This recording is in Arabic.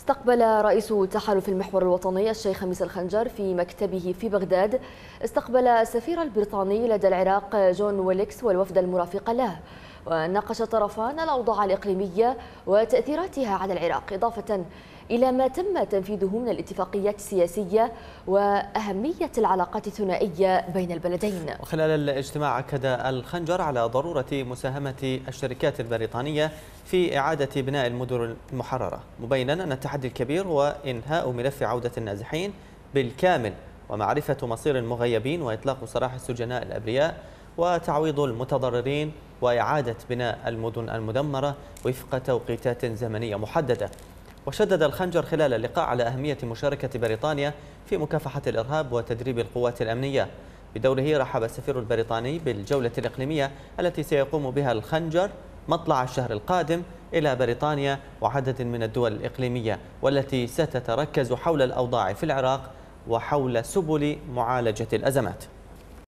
استقبل رئيس تحالف المحور الوطني الشيخ خميس الخنجر في مكتبه في بغداد استقبل السفير البريطاني لدى العراق جون ويلكس والوفد المرافق له، وناقش الطرفان الأوضاع الإقليمية وتأثيراتها على العراق، إضافة إلى ما تم تنفيذه من الاتفاقيات السياسية وأهمية العلاقات الثنائية بين البلدين. وخلال الاجتماع أكد الخنجر على ضرورة مساهمة الشركات البريطانية في إعادة بناء المدن المحررة، مبينا أن التحدي الكبير هو إنهاء ملف عودة النازحين بالكامل ومعرفة مصير المغيبين وإطلاق سراح السجناء الأبرياء وتعويض المتضررين وإعادة بناء المدن المدمرة وفق توقيتات زمنية محددة. وشدد الخنجر خلال اللقاء على أهمية مشاركة بريطانيا في مكافحة الإرهاب وتدريب القوات الأمنية. بدوره رحب السفير البريطاني بالجولة الإقليمية التي سيقوم بها الخنجر مطلع الشهر القادم إلى بريطانيا وعدد من الدول الإقليمية، والتي ستتركز حول الأوضاع في العراق وحول سبل معالجة الأزمات.